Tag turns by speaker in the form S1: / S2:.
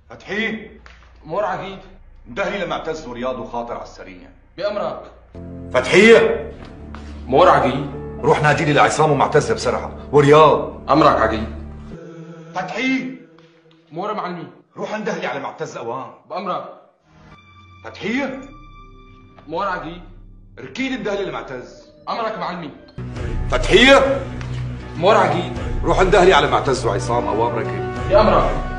S1: فتحي
S2: امور عقيد.
S1: اندهلي لمعتز ورياض وخاطر على السريع.
S2: بأمرك.
S1: فتحي
S2: امور عقيد.
S1: روح نادي لي لعصام ومعتز بسرعه. ورياض
S2: امرك عقيد.
S1: فتحي
S2: امور معلمي.
S1: روح اندهلي على معتز اوان.
S2: بأمرك.
S1: فتحي
S2: امور عقيد.
S1: ركيد اندهلي لمعتز.
S2: امرك معلمي.
S1: فتحي
S2: امور عقيد.
S1: روح اندهلي على معتز وعصام اوان ركب.
S2: بأمرك.